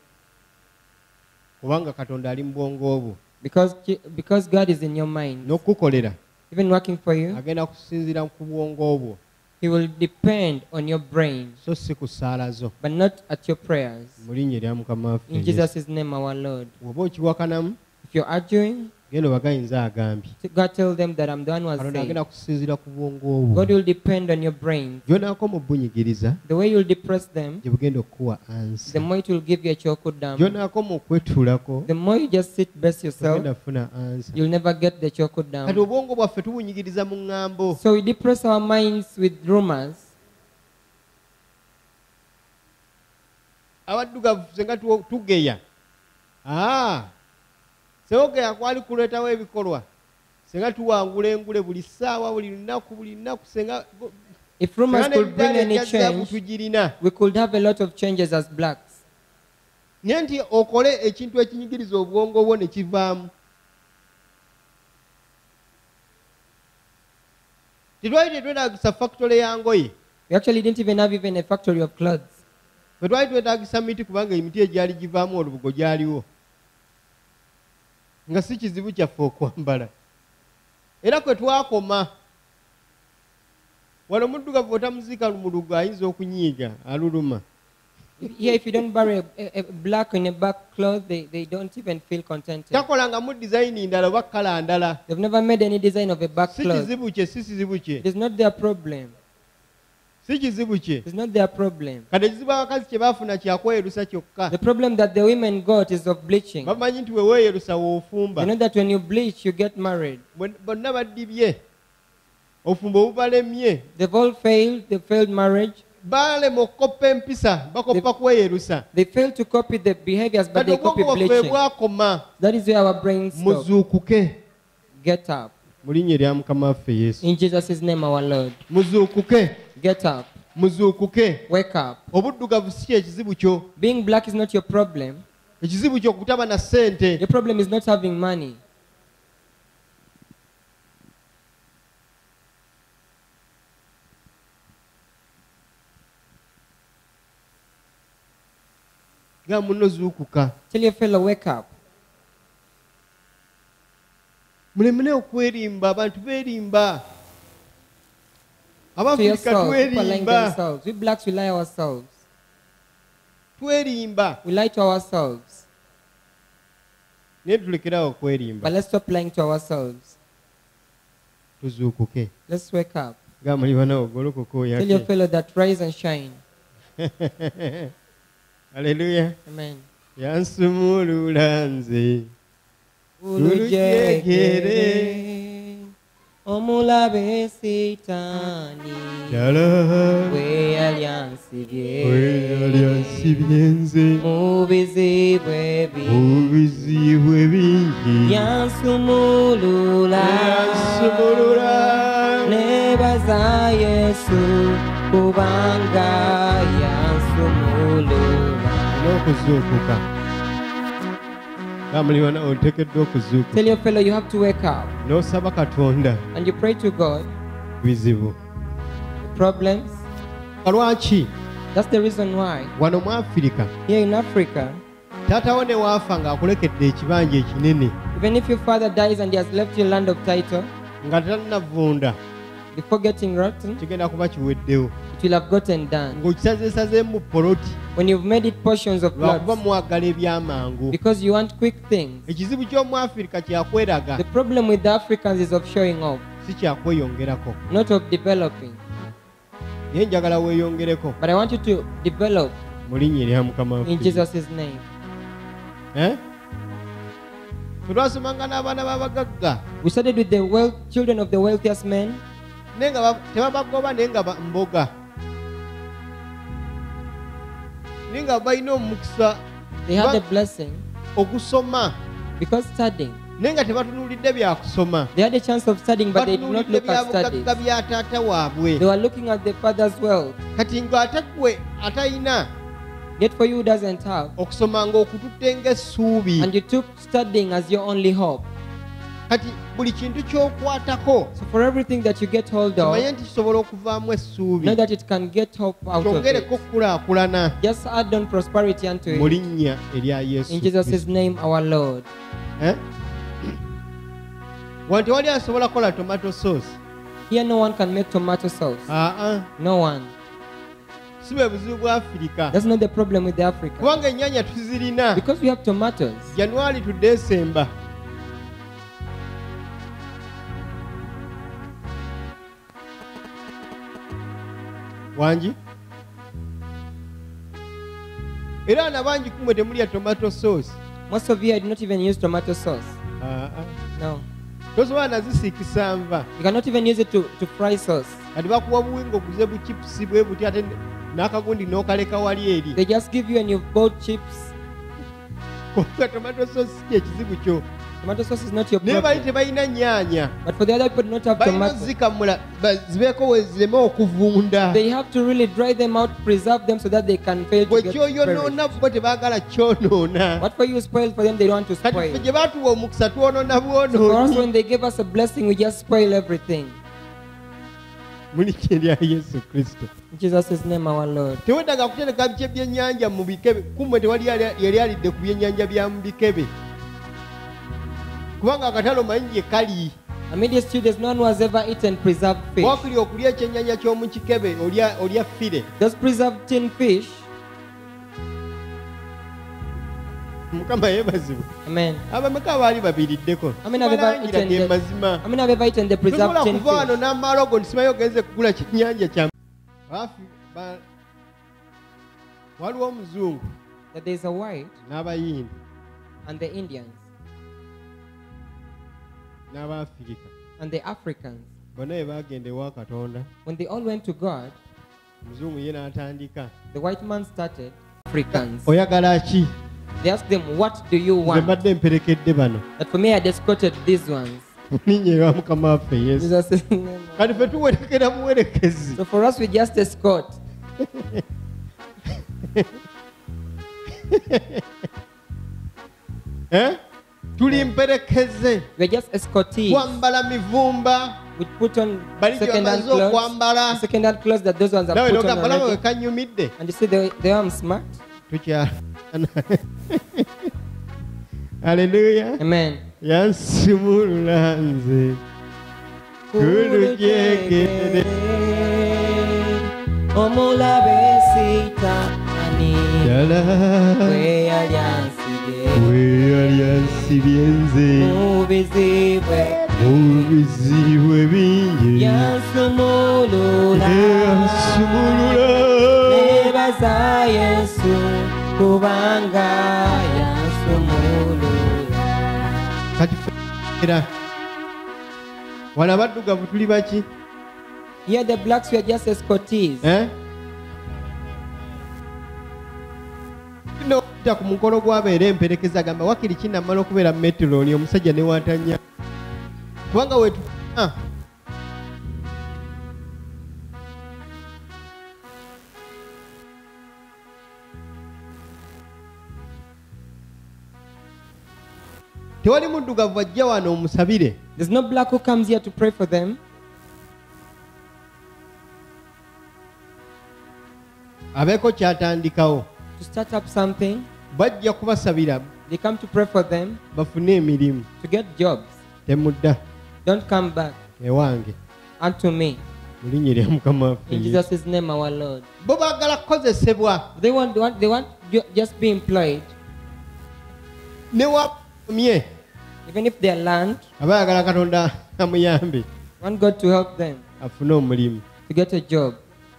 kubanga Katonda ali mu bwongo bwo. because because God is in your mind, N'okukolera even working for you. agenda kusinziira ku bwongo bwo, He will depend on your brain, so si ku ssaala zo. but not at your prayers. Mu linnya erya Mukama waffe In Yesu. Jesus' name, our Lord. Bw'oba okiwakanamu, If you're arguing, genda obagayinza agambye. God tell them that I'm the one who has Katonda said. agenda kusinziira ku bwongo bwo. God will depend on your brain. Gy'onaako mu bunyigiriza, The way you'll depress them, gye bugenda okukuwa ansa. the more it will give you a choke down. Gy'onaako mu kwetuulako, The more you just sit, bless yourself, ogenda kufuna ansa. you'll never get the choke Kati down. obwongo bwaffe tubunyigiriza mu ŋŋambo. So we depress our minds with rumors. Abaddugavu senga tu- tugeya, aa sewogeya kwali kuleetawo ebikolwa, senga tuwangula engule buli ssaawa buli lunaku buli lunaku, senga If rumors senga could bring n'emidaala any egya zaabu change, tugirina. we could have a lot of changes as blacks. Naye nti okole ekintu ekinyigiriza obwongo bwo ne kivaamu. Tetwali tetwetaagisa factory ya ngoye, We actually didn't even have even a factory of clothes. bwe twali twetaagisa miti kubanga emiti egyali givaamu olubugo gyaliwo, nga si kizibu kyaffe okwambala. Era kwe twakoma, wano omuddugavu otamuziika mu lugo ayinza okunyiiga aluluma. Here, if you don't bury a, a, a black in a back cloth, they, they don't even feel contented. Takolangamu dizayini ndala oba kala ndala. They've never made any design of a back Si cloth. kizibu kye, si kizibu kye, It is not their problem. si kizibu kye. It is not their problem. Kati ekizibu abakazi kye baafuna kyakweyerusa kyokka. The problem that the women got is of bleaching. Bamanyi nti we weeyerusa You w'ofumba. know that when you bleach, you get married. Bwe- bonna baddibye, obufumbo bubalemye, They've all failed. They failed marriage. baalema okukoppa empisa, bakoppa kweyerusa. They failed to copy the behaviors, but Kati they copy obwongo bwaffe bleaching. bwakoma. That is where our brains stop. Muzuukuke Get up. mu linnya erya Mukama waffe Yesu. In Jesus' name, our Lord. Muzuukuke, Get up. muzuukuke. Wake up. Obuddugavu si ekizibu kyo. Being black is not your problem. Ekizibu kyo kutaba na ssente. Your problem is not having money. Ga munno zuukuka. Tell your fellow, wake up. Mulemune okwerimba, abantu beerimba. To Abafirika yourself. People are lying twerimba. themselves. We blacks, we lie ourselves. Twerimba. We lie to ourselves. Naye tulekerawo But okwerimba. let's stop lying to ourselves. Tuzuukuke. Let's wake up. Ga muli banawo golokoka Tell your oyake. fellow that rise and shine. Haleluya. Amen. Yansumulula nze. Ulujegere omulabe sitaani Yala. we alyansibye Weyali ansibye nze. mu bizibu ebi Mu bizibu ebingi. yansumulula Yansumulula. nebaza Yesu kubanga yansumulula. N'okuzuukuka. Ga muli banawo oteekeddwa okuzuukuka. Tell your fellow you have to wake up N'osaba Katonda and you pray to God. bizibu. Problems, Lwaki that's the reason why wano mu Afirika here in Africa, taatawo ne waafa ng'akulekedde ekibanja ekinene even if your father dies and he has left you land of title, nga tannavunda, before getting rotten, kigenda kuba kiweddewo. it will have gotten done. Ng'okisazeesazeemu poloti When you've made it portions of lwakuba plots, mwagala ebyamangu. because you want quick things. Ekizibu ky'omu Afirika kyakweraga, The problem with the Africans is of showing off, si kyakweyongerako. not of developing. Naye njagala weeyongereko But I want you to develop mu linnya erya Mukama in waffe. Jesus' name. Eh? Ffe twasomanga n'abaana b'abagagga We started with the wealth, children of the wealthiest men, naye nga ba- tebabagoba naye nga ba- mboga. naye nga balina omukisa They had a Ba- blessing okusoma because studying. naye nga tebatunuulidde byakusoma They had a chance of studying, but they did not batunuulidde look at studies. byabugagga bya taata waabwe They were looking at their father's wealth. kati ng'ate gwe atalina Yet for you who doesn't have, okusoma ng'okututte ng'essuubi and you took studying as your only hope. kati buli kintu ky'okwatako So for everything that you get hold of, kimanye nti kisobola okuvaamu essuubi know that it can get hope out of it. kyongereko okukulaakulana Just add on prosperity unto mu it. linnya erya yesu In Jesus' Kristo. name, our Lord. Eh? Wano tewali asobola kukola tomato sauce Here no one can make tomato sauce. aa No one. si bwe buzibu bwa afirika That's not the problem with the Africa. kubanga ennyaanya tuzirina Because we have tomatoes. januari to desemba wangi era nabangi kumwe temulya tomato sauce Most of you do not even use tomato sauce. aa No. tosobola nazisiikisa nva You cannot even use it to, to fry sauce. kati bakuwa buwinga oguze buchipusi bwe buti ate n'akagundi n'okaleka wali eri They just give you and you've bought chips. kubanga tomato sauce si ekizibu kyo Tomato sauce is not your naye bali problem. tebalina nyaanya But for the other people who do not have balina tomatoes, zikamula zibeeko we zireme okuvunda they have to really dry them out, preserve them so that they can fail to bwe get kyoyonoona perished. bo tebaagala kyonoona What for you spoil, for them they don't want to kati ffe spoil. gye baatuwa omukisa twonoona So for us, bwonooni when they give us a blessing, we just spoil everything. mu linnya erya yesu kristo In Jesus' name, our Lord. teweddaga kutereka bike byennyanja mu bikebe kumwe tewali yali yali alidde ku byennyanja bya mu bikebe kubanga akatalo manyi gye kali Amidst you, there's no one who has ever eaten preserved fish. wakuli okulya ekyennyanja ky'omu kikebe olya olya fire Those preserved tin fish, mukama yeebazibwe amen. abameka baali babiriddeko I mean, I've ever Balangira eaten ge the, mazima I mean, I've ever eaten the preserved tosobola tin kuva wano fish. n'amalogo nsimayo ogenze kugula kyennyanja kya Afi- ba- waliwo omuzungu That there's a white n'abayindi and the Indians n'abaafirika and the Africans. bonna bwe baagenda ewa katonda When they all went to God, omuzungu ye n'atandika the white man started Africans. oyagala ki They asked them, what do you nze want? mbadde mperekedde bano That for me, I had escorted these ones. mu linnya ewa mukama waffe yesu Jesus' name. kati ffe tuwerekera muwerekezi So for us, we just escort. Eh? tuli mperekeze We're just escortees. twambala mivumba We put on bali gye second-hand bamaze clothes. okwambala Second-hand clothes that those ones are nawe put on nogambalamu already. wekanyumidde And you see, they, they are smart. tukyala aleluya Amen. yansimulula nze kulujegere omulabe sitaani ddala bwe yali ansibye we yali ansibye nze mu bizibwe mu bizibu ebingi yansumulula yansumulula nebaza yesu kubanga yansumulula. kati era wala abaddugavu tuli baki Here the blacks were just escortees. eh? Tulina okuyita ku mukolo gw'abeera emperekeza gamba wakiri kinamala okubeera metroni omusajja ne watanya kubanga wetu ah. tewali muddugavu ajja wano omusabire There's no black who comes here to pray for them. abeeko kyatandikawo To start up something. bajja kubasabira They come to pray for them bafune emirimu to get jobs. temudda Don't come back ewange unto me. mu linnya erya mukama waffe In Yesu. Jesus' name, our Lord. bo baagala kukozesebwa They want, they want, they want ju- just be employed. ne wamye Even if they are land, aba ayagala katonda amuyambe want God to help them afune omulimu to get a job.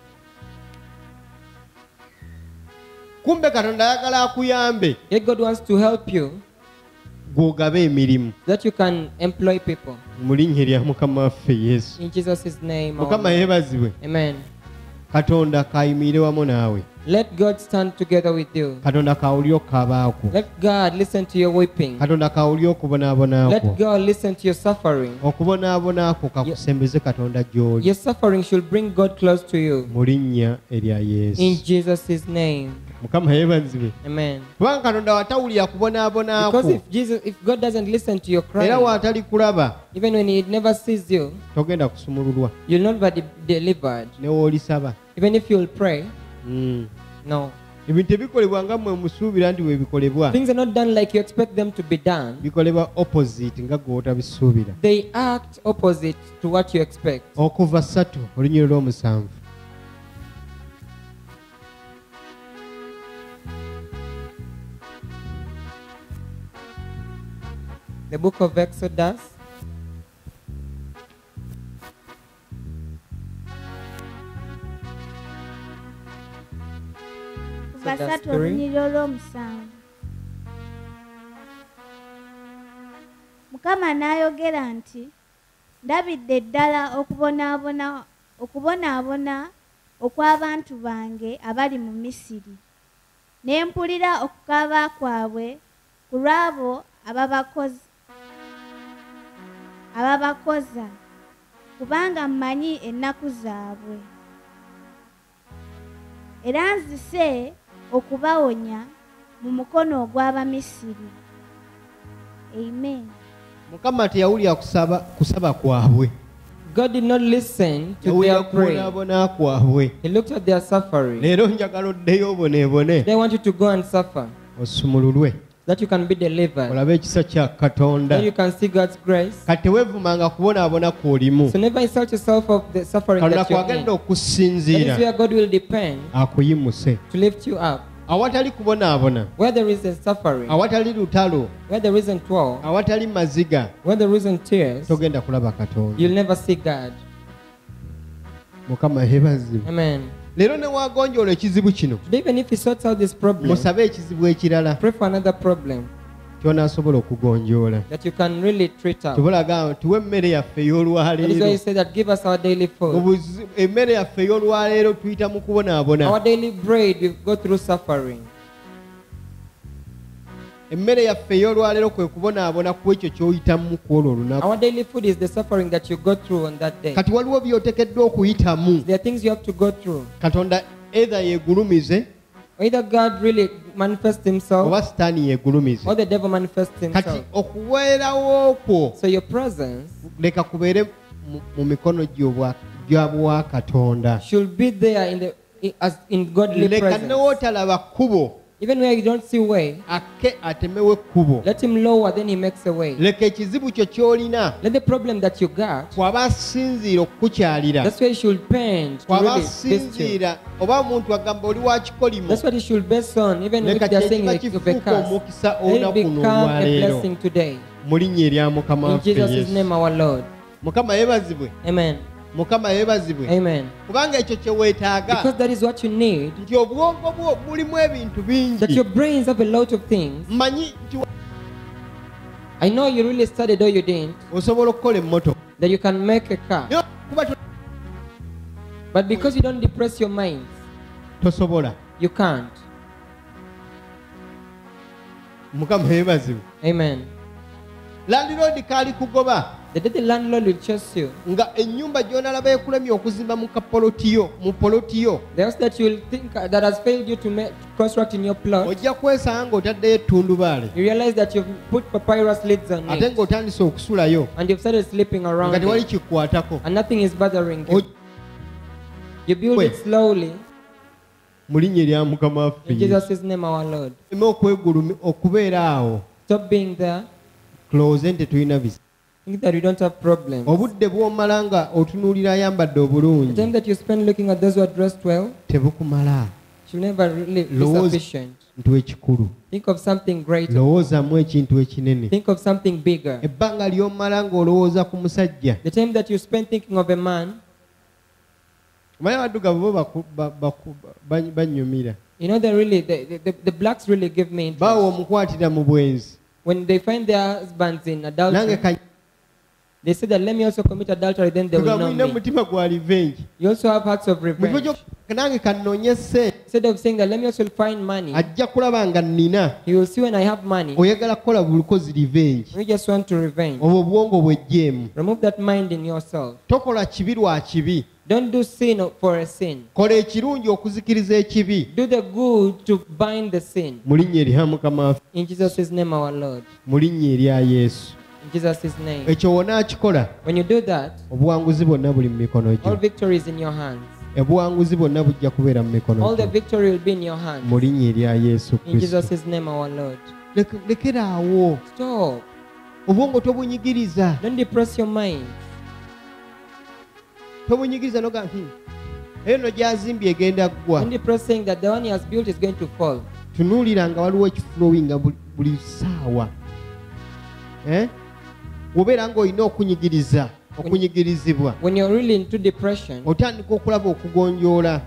kumbe katonda ayagala akuyambe Yet God wants to help you gw'ogabe emirimu so that you can employ people. mu linnya erya mukama waffe yesu In Jesus' name. our mukama Lord. yeebazibwe Amen. katonda kayimirire wamu naawe Let God stand together with you. katonda kawulire okukabaako, Let God listen to your weeping. katonda kawulire okubonaabona Let kwo. God listen to your suffering. Okubonaabona kwo kakusembeze katonda gy'oli, Your suffering should bring God close to you. mu linnya erya Yesu. In Jesus' name. Mukama yeebazibwe. Amen. Kubanga katonda watawulira kubonaabona Because kwo, if Jesus, if God doesn't listen to your era cry, waatali kulaba, even when He never sees you, togenda kusumululwa you'll not be de- delivered. ne w'olisaba. Even if you'll pray, Mm. no. Ebintu tebikolebwa nga mmwe musuubira nti bwe bikolebwa, Things are not done like you expect them to be done. bikolebwa opposite nga gwe otabisuubira. They act opposite to what you expect. Okuva ssatu olunyiro lw'omusanvu. The book of Exodus, kuva Exodus ssatu three. olunyiriro lw'omusanvu. Mukama n'ayogera nti, ndabidde ddala okubonaabona okubonaabona okw'abantu bange abali mu Misiri, ne mpulira okukaaba kwabwe ku lw'abo ababakozi ababakoza, kubanga mmanyi ennaku zaabwe. Era nzise okubawonya mu mukono ogw'Abamisiri. Amen. Mukama teyawulira kusaba kusaba kwabwe, God did not listen to yawulira their prayer. kubonaabona kwabwe. He looked at their suffering. Leero njagala oddeyo oboneebone, They want you to go and suffer, osumululwe, that you can be delivered, olabe ekisa kya Katonda. that you can see God's grace. Kati teweevumanga kubonaabona kw'olimu. So never insult yourself of the suffering Katonda that you're kwagenda in. That okusinziira is where God will depend akuyimuse. to lift you up. Awatali kubonaabona, Where there is a suffering, awatali lutalo, where there isn't war, awatali maziga, where there isn't tears, togenda kulaba Katonda. you'll never see God. Mukama yeebazibwe. Amen. Leero ne wagonjoola ekizibu kino, Today, even if He sorts out this problem, musabe ekizibu ekirala pray for another problem ky'onaasobola okugonjoola. that you can really treat out. Tubulaga tuwe emmere yaffe That is why He ey'olwaleero. said that give us our daily Mu food. buzi- emmere yaffe ey'olwaleero tuyita mu kubonaabona. Our daily bread, we go through suffering. Emmere yaffe ey'olwaleero kwe kubonaabona ku ekyo ky'oyitamu ku olwo olunaku. Our daily food is the suffering that you go through on that day. Kati waliwo by'oteekeddwa okuyitamu. There are things you have to go through. Katonda either yeegulumize Either God really manifests Himself oba sitaani yeegulumize. or the devil manifests Kati himself. okuweerawo kwo So your presence leka kubeere mu- mu mikono gy'obwa- gya bwa Katonda. should be there in the in- as in godly Leka presence. n'otalaba kkubo Even where you don't see way, ake atemewo ekkubo. let Him lower, then He makes a way. Leka ekizibu kyo ky'olina Let the problem that you got, kwaba asinziira okukukyalira, that's why He should bend to kwaba really visit you. asinziira oba omuntu agamba oli wa kikolimo, That's what He should base on, even if leka they are saying kyekiba like of a kifuuka curse. omukisa Let it olunaku luno become a olwaleero. blessing today. Mu linnya erya Mukama In waffe Jesus' Yesu. name, our Lord. Mukama yeebazibwe. Amen. Mukama yeebazibwe. Amen. Kubanga ekyo kye weetaaga, Because that is what you need. nti obwongo bwo bulimu ebintu That your bingi. brains have a lot of things. Mmanyi nti I know you really studied or you didn't. osobola okukola emmotoka. That you can make a car. Naye kuba to- But because you don't depress your minds, tosobola. you can't. Mukama yeebazibwe. Amen. Landiroodi kaali kugoba The day the landlord will chase you, nga ennyumba gy'onalaba ekulemye okuzimba mu kapolotiyo mu polotiyo, the house that you will think uh, that has failed you to make, construct in your plot, ojja kwesanga ng'otaddeyo ettundubaale you realize that you've put papyrus lids on ate it ng'otandise okusulayo and you've started sleeping nga around tewali it kikkwatako. and nothing is bothering you. O- You build it slowly. mu linnya erya Mukama waffe In Yesu. Jesus' name, our Lord. Oleme okwegulumi okubeera awo Stop being there. close nti tulina bisa. Think that you don't have problems. Obudde bw'omala nga otunuulira ayambadde The obulungi time that you spend looking at those who are dressed well tebukumala. should never really be Lowooza sufficient. ntu ekikulu, Think of something greater. lowoozamu ekintu ekinene. Think of something bigger. Ebbanga ly'omala ng'olowooza ku musajja, The time that you spend thinking of a man, omanyi abaddugavu bo baku- ba- baku- ba- bannyumira, you know, they really, the, the, the blacks really give me baawa interest. omukwatira mu bwenzi. When they find their husbands in Nange adultery, ka- They said that let me also commit adultery, then they will Tugamba know mulina me. mutima gwa revenge. You also have hearts of Mu kifo revenge. kyo nange kanoonye ssente Instead of saying that let me also find money, ajja kulaba nga nnina you will see when I have money, oyagala kukola bukozi revenge. you just want to revenge. Obwo obwongo bw'ejjeemu. Remove that mind in yourself. Tokola kibi lwa kibi. Don't do sin for a sin. Kola ekirungi okuzikiriza ekibi. Do the good to bind the sin. Mu linnya erya Mukama waffe, In Jesus' name, our Lord. mu linnya erya Yesu. In Jesus' name. Ekyo w'onaakikola, When you do that, obuwanguzi bwonna buli mu mikono all gyo. victory is in your hands. Obuwanguzi bwonna bujja kubeera mu mikono All the gyo. victory will be in your hands. Mu linnya erya Yesu In Kristo. Jesus' name, our Lord. Leke- lekeraawo. Stop. Obwongo tobunyigiriza. Don't depress your mind. Tobunyigiriza noga hmm. Eno gy'azimbye egenda ggwa. Don't depress saying that the one he has built is going to fall. Tunuulira nga waliwo ekifulowinga buli, buli ssaawa. Eh? Obeera ng'olina okunyigiriza, okunyigirizibwa. When you're really into depression, Otandika okulaba okugonjoola.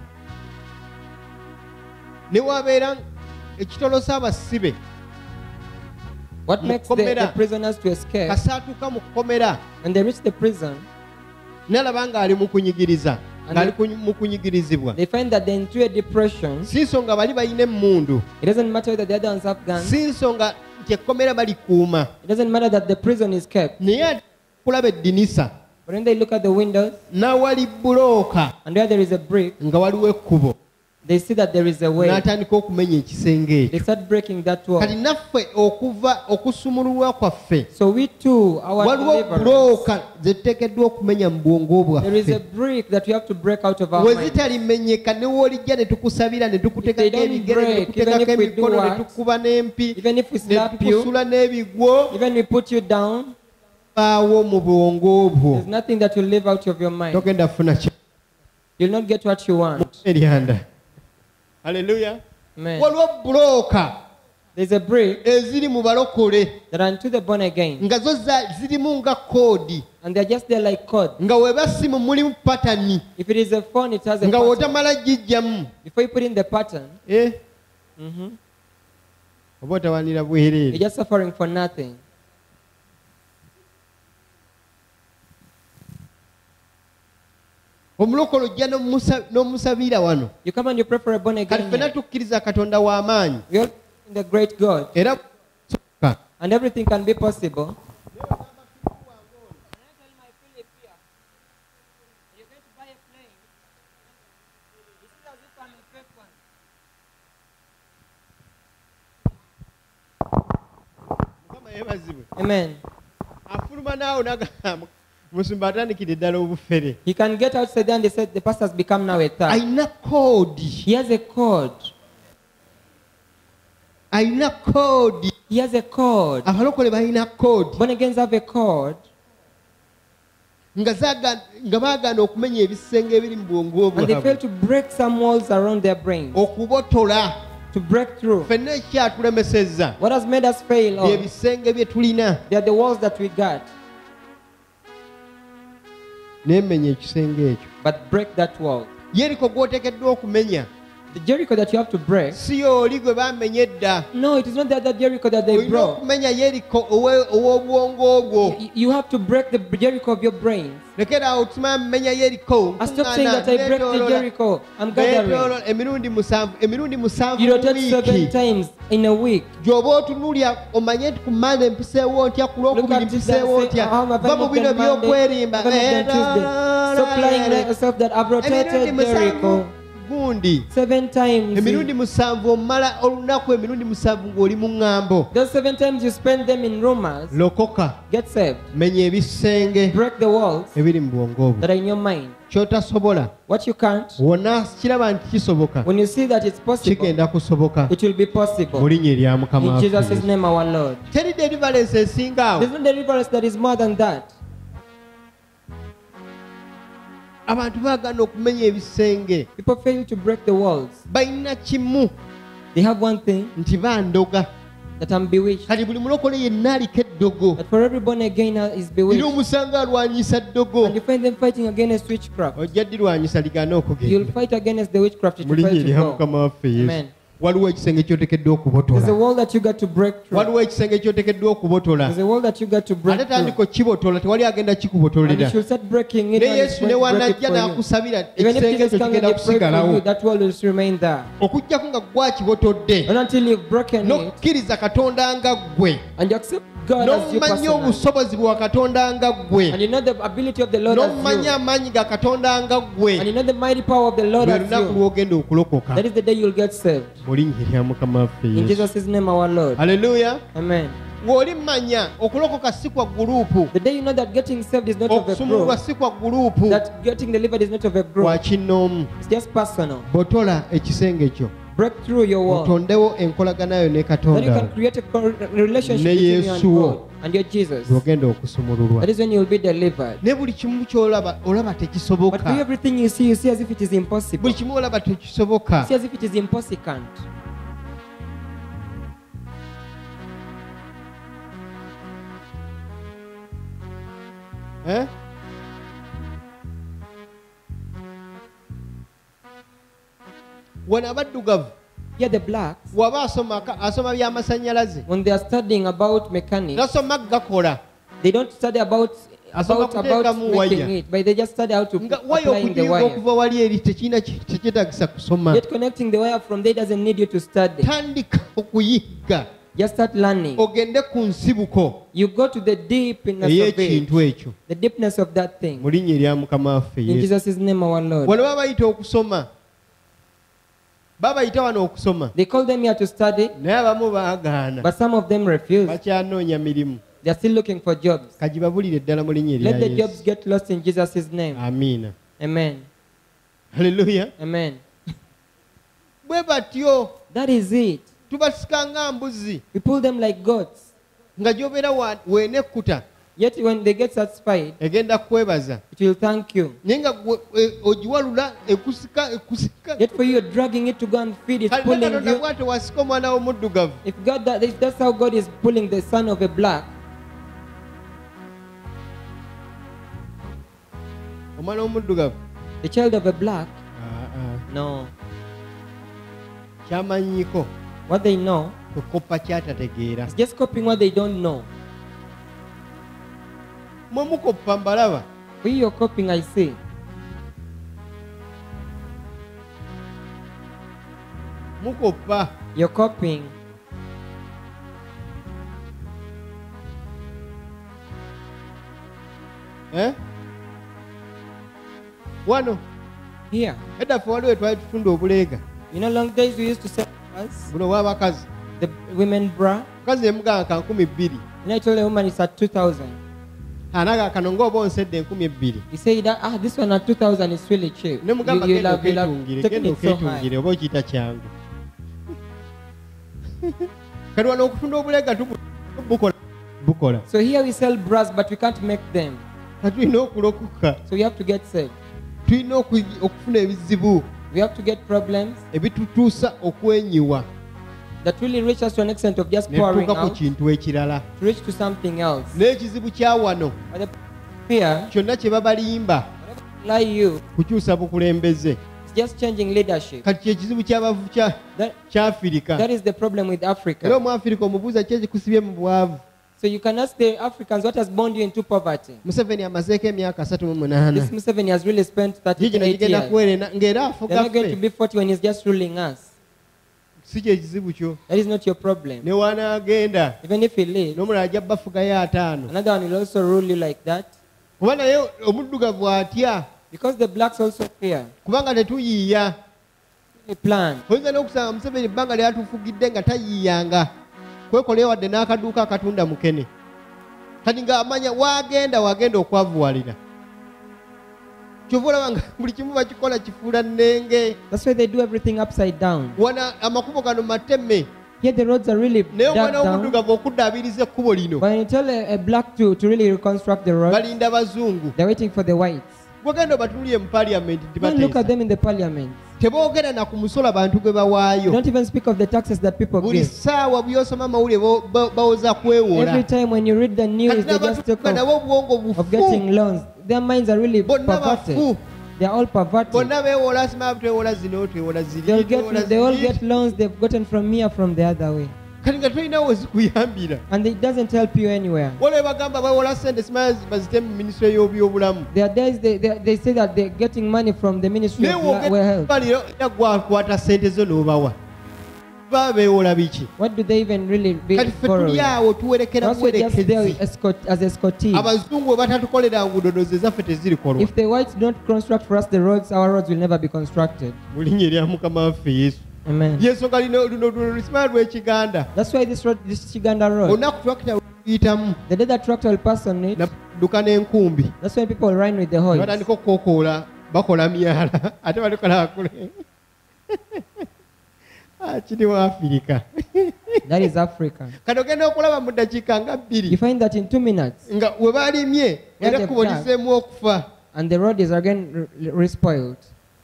Ne wabeera ekitolosa abasibe what Mu makes the, kkomera. the prisoners to escape? kasaatuka mu kkomera When they reach the prison, n'alaba ng'ali mu kunyigiriza, ng'ali kunyi- mu kunyigirizibwa. they find that they're into a depression. Si nsonga bali balina emmundu, It doesn't matter whether the other ones have guns. si nsonga nti ekkomera balikuuma, It doesn't matter that the prison is kept. naye ate kulaba eddinisa But when they look at the windows n'awali bulooka and where there is a brick, nga waliwo ekkubo, they see that there is a way. n'atandika okumenya ekisenge They ekyo. start breaking that wall. Kati naffe okuva okusumululwa kwaffe So we too, our waliwo deliverance, bulooka ze tuteekeddwa okumenya mu bwongo there is a bwaffe. brick that you have to break out of our We mind. zitalimenyeka ne w'olijja ne tukusabira ne If they tukuteekako don't ebigere ne break, tukuteekako even if we do emikono ne what, tukuba n'empi Even if we ne slap you, tukusula n'ebigwo, even we put you down, baawo mu bwongo bwo. there's nothing that will live out of your mind. Togenda kufuna ki You'll not get what you want. eryanda. Haleluya. Amen. Waliwo bulooka There's a brick eziri mu balokole that are into the born again, nga zo za- zirimu nga koodi, and they're just there like code. nga weeba simu mulimu patani, If it is a phone, it has a nga pattern. wotamala gijjamu. Before you put in the pattern, Eh? mhm, Oba otawanira you're bwereere. just suffering for nothing. Omulokole ojja n'omusa- n'omusabira wano. You come and you pray for a born Kati again. ffenna here. tukkiriza Katonda w'amaanyi. We all in the great God, Era soka. and everything can be possible. Mukama yeebazibwe. Amen. Afuluma naawe n'agamba musumba atandikira eddala obufere. He can get outside there and they said the pastor has become now a thug. Alina koodi. He has a code. Alina koodi. He has a code. Abalokole balina koodi. Born agains have a code, Nga zaaga- nga baagaana okumenya ebisenge ebiri mu bwongo and they fail bwabwe. to break some walls around their brains, Okubotola. to break through. Ffenna ekyatulemesezza What has made us fail? bye All? bisenge bye tulina. They are the walls that we got, Naye menya ekisenge ekyo. but break that wall. Yeriko gw'oteekeddwa okumenya The Jericho that you have to break. si y'oli gwe baamenye edda. No, it is not that, that Jericho that they Olina broke. okumenya Yeriko owe- ow'obwongo bwo. You, you have to break the Jericho of your brains. Lekeraawo otuma mmenya Yeriko. I stop saying that I break the Jericho. I'm gathering. Beetooloola emirundi musanvu emirundi musanvu You mu rotate seven wiiki. times in a week. Gy'oba otunuulya omanye nti ku Monday mpiseewo ntya, ku Look Lwokubiri at this and mpiseewo say, ntya. how have I Va mu moved bino on Monday? by'okwerimba. How have I moved on Tuesday? Stop lying like yourself that I've rotated Emirundi Jericho musanvu gundi. seven times. Emirundi musanvu omala olunaku emirundi musanvu ng'oli mu ŋŋambo. Those seven times you spend them in rumors, Lokoka. get saved. Menya ebisenge Break the walls ebiri mu bwongo bwo. that are in your mind. Ky'otasobola What you can't, wonna kiraba nti kisoboka, when you see that it's possible, kigenda kusoboka it will be mu possible. linnya erya Mukama In waffe Jesus' Yesu. name, our Lord. Teri deliverance esinga There's awo. no deliverance that is more than that. Abantu baagaana okumenya ebisenge. People fail to break the walls. Balina kimu They have one thing, nti bandoga. that I'm bewitched. Kati buli mulokole yenna aliko eddogo. That for every born again is Era bewitched. omusanga alwanyisa ddogo. And you find them fighting against witchcraft. Ojja ddirwanyisa ligaana You'll okugenda. fight against the witchcraft. It Mu will linnya fail erya to go. Mukama waffe Yesu. Amen. waliwo ekisenge ky'oteekeddwa There's a okubotola wall that you got to break through. waliwo ekisenge ky'oteekeddwa okubotola There's a wall that you got to break ate through. tandika okibotola tewali agenda And you kikubotolera should start breaking it. ne And it's yesu ne going to break it wanajja for you. n'akusabira Even if ekisenge Jesus ekyo comes and kigenda they pray for you, kusigalawo that wall will remain there. okuggyako nga gwakibotodde And until you've broken it n'okkiriza katonda nga ggwe and you accept God as you n'omumanya personally, obusobozi bwa katonda nga and ggwe you know the ability of the Lord as n'omumanya you, amaanyi ga katonda nga and ggwe you know the mighty power of the Lord lwe as lunaku you, lw'ogenda okulokoka that is the day you'll get saved. mu linnya erya mukama waffe In yesu Jesus' name, our Lord. haleluya Amen. ng'oli manya okulokoka si kwa guruupu The day you know that getting saved is not of a okusumululwa group, si kwa guruupu that getting delivered is not of a group, kwa kinnoomu it's just personal. botola ekisenge kyo Break through your wall. otondewo enkolaganayo ne That you katonda can create a co- relationship Ne between you and Yesu wo. God and your Jesus. lw'ogenda okusumululwa That is when you'll be delivered. ne buli kimu ky'olaba olaba But for tekisoboka everything you see, you see as if it is impossible. buli kimu olaba tekisoboka You see as if it is impossible. Eh? wano abaddugavu Here the blacks, waba asoma ka- asoma by'amasannyalaze when they are studying about mechanics, gasoma gakola they don't study about Asoma about, about kuteekamu waya. making it, but they just study how to nga waya applying the okugiyiga wire. okuva wali eri tekirina ki- tekyetagisa kusoma Yet connecting the wire from there doesn't need you to study. tandika okuyigga Just start learning. ogende ku nsibuko You go to the deepness of it, ey'ekintu ekyo the deepness of that thing. mu linnya erya mukama waffe In yesu Jesus' name, our Lord. wano baba bayita okusoma baba bayita wano okusoma They call them here to study, naye abamu baagaana but some of them refuse. bakyanoonya mirimu They are still looking for jobs. kagibabulire ddala mu linnya erya Let the jobs yesu get lost in Jesus' name. amiina Amen. haleluya Amen. bwe batyo That is it. tubasika nga mbuzi We pull them like goats. nga gy'obeera wa- weenekkuta Yet when they get satisfied, egenda kwebaza it will thank you. naye nga gwe- e- ogiwalula ekusika ekusika Yet for you, you're dragging it to go and feed, it's kale pulling katonda you. bw'ate wasika omwana w'omuddugavu If God, that, if that's how God is pulling the son of a black, omwana w'omuddugavu the child of a black, Ah, ah. no. kyamanyiko What they know kwekoppa kyatategeera is just copying what they don't know. mwe mukoppa mbalaba For you, you're copying, I see. mukoppa You're copying. eh? wano Here. edda ffe waliwo twali tutunda obuleega You know, long days we used to sell us, buno bw'abakazi the women bra. mukazi yemugamba ka nkumi bbiri And I told the woman it's at two thousand. anaga kano ng'oba onsedde enkumi ebbiri You say that, ah, this one at two thousand is really cheap. ne You, mugamba you genda love, you love oketungire taking genda it so high. oketungire oba okiyita kyangu kati wano okutunda obuleega tubu- bukola bukola So here we sell bras, but we can't make them. kati tulina okulokoka So we have to get saved. tulina okuyi- okufuna ebizibu We have to get problems ebitutuusa okwenyiwa that really reach us to an extent of just ne pouring tutuuka ku out kintu ekirala to reach to something else. n'ekizibu kya wano But the fear, kyonna kye babalimba lie you, kukyusa bukulembeze it's just changing leadership. kati kyekizibu ky'abavu kya- That, kya afirika that is the problem with era Africa. omuafirika omubuuza ki ekikusibye mu bwavu So you can ask the Africans what has bound you into poverty. museveni amazeeko emyaka asatu mu munaana This Museveni has really spent gigino thirty-eight gigenda years. kuwerena ng'era They're afuga not going to ffe be forty when he's just ruling us. si kyekizibu kyo That is not your problem. ne wanaagenda Even if he lives, n'omulala ajja bafugayo ataano another one will also rule you like that. kuba naye omuddugavu atya Because the blacks also fear. kubanga tetuyiiya They plan. oyinza n'okusanga museveni ebbanga lyatufugidde nga tayiiyanga kwekolera wadde n'akaduuka akatunda mukene kati ng'amanya wagenda wagenda okwavuwalira kyova olaba nga buli kimu bakikola kifuula nnenge That's why they do everything upside down. wana amakubo gano mateme Here the roads are really naye dug omwana down. w'omuddugavu okuddaabiriza ekkubo lino But when you tell a, a black to, to really reconstruct the road, balinda bazungu they're waiting for the whites. gwegenda obatulire mu paliamenti Go and look at tibateesa them in the parliament. teboogera na ku musolo abantu gwe bawaayo Don't even speak of the taxes that people buli give. ssaawa byosoma amawulire bo- bo- bawoza kwewola Every time when you read the news, kati they just talk n'abantu of, nabo obwongo of bufu getting loans. Their minds are really bonna perverted. bafu They are all perverted. bonna beewola simaba twewola zino twewola They'll ziri get, twewola they all ziri. get loans they've gotten from me or from the other way. kati nga tolinawo wezikuyambira And it doesn't help you anywhere. waliwo bagamba bawola sente simaba bazite mu minisitule y'ebyobulamu There are days they, they, they say that they're getting money from the Ministry naye of La- Well Health. wogebalira era gwakwata sente zo n'obawa baba beewola biki What do they even really be kati ffe borrowing? tuli awo tuwerekera Also just there buwerekezi escort, as escortees. abazungu bwe batatukolera ngudodo zaffe tezirikolwa If the whites don't construct for us the roads, our roads will never be constructed. mu linnya erya mukama waffe yesu Amen. yensonga lino luno lusimala lw'ekiganda That's why this road, this Chiganda road, olunaku twakita luyitamu the day that tractor will pass on it, nadduka n'enkumbi that's when people run with the hoist. batandika okukokoola bakola myala ate balikolakule kiri mu afirika That is Africa. kati ogenda okulaba mu ddakiika nga You bbiri find that in two minutes, nga we balimye era What ekkubo they've done. liseemu okufa and the road is again re- respoiled.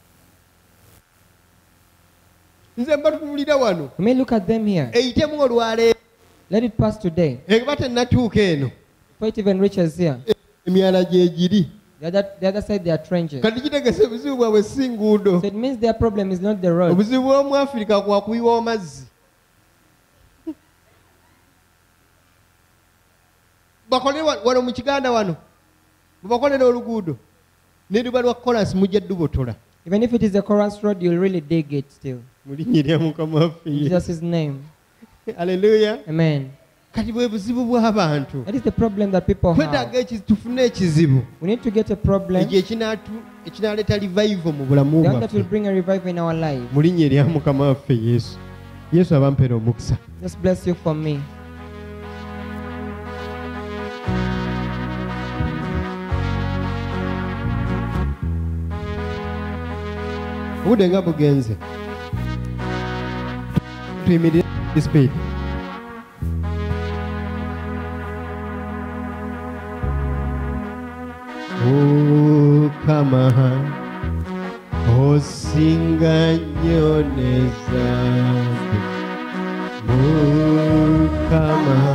nze mbatunuulira wano You may look at them here. eyitemu olwaleero Let it pass today. eba tennatuuka eno Before it even reaches here. emyala gyegiri The other, the other side, they are trenches. kati kitegese obuzibu bwabwe si nguudo So it means their problem is not the road. obuzibu bw'omu afirika kwakuyiwa amazzi bakole wa- wano mu kiganda wano mubakolera oluguudo n'eruba lwa kolansi mujja ddubotola Even if it is a chorus road, you'll really dig it still. mu linnya erya mukama waffe In Yesu. Jesus' name. Haleluya. Amen. kati bwe buzibu bw'abantu That is the problem that people have. twetaaga eki- tufune ekizibu We need to get a problem, ekyo ekinaatu- ekinaleeta revival mu bulamu the one that will bwaffe bring a revival in our life. mu linnya erya mukama waffe yesu yesu abampeera omukisa Just bless you for me. obudde nga bugenze tuyimirire speed Mukama osinga nnyo ne zange Mukama